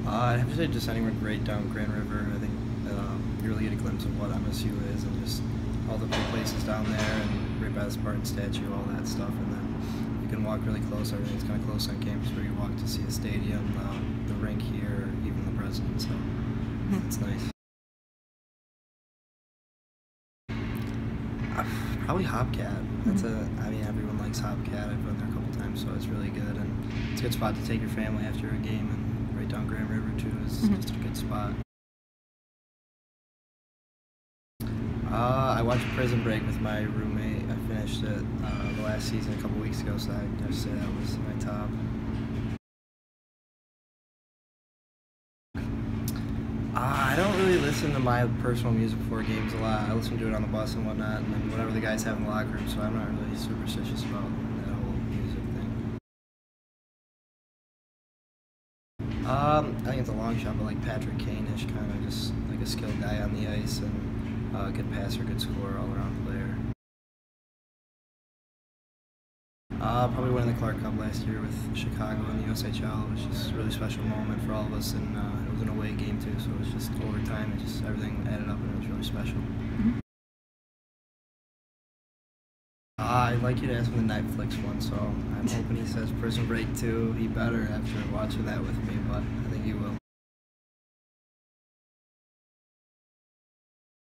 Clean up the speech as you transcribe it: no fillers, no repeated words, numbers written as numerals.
I'd have to say just anywhere right down Grand River. I think you really get a glimpse of what MSU is and just all the cool places down there and right by the Spartan statue, all that stuff. And then you can walk really close. Everything's kind of close on campus where you walk to see the stadium, the rink here, even the president. So it's nice. Probably Hopcat. I mean, everyone likes Hopcat. I've been there a couple times, so it's really good. And it's a good spot to take your family after a game. And right down Grand River, too, is just a good spot. I watched Prison Break with my roommate. I finished it the last season a couple weeks ago, so I'd say that was my top. I don't really listen to my personal music before games a lot. I listen to it on the bus and whatnot, and then whatever the guys have in the locker room, so I'm not really superstitious about that whole music thing. I think it's a long shot, but like Patrick Kane-ish, kind of just like a skilled guy on the ice and good passer, good scorer, all-around player. Probably winning the Clark Cup last year with Chicago in the USHL, which is a really special moment for all of us, and it was an away game too, so it was just overtime, and just everything added up, and it was really special. I'd like you to ask him the Netflix one, so I'm hoping he says Prison Break 2. He better after watching that with me, but I think he will.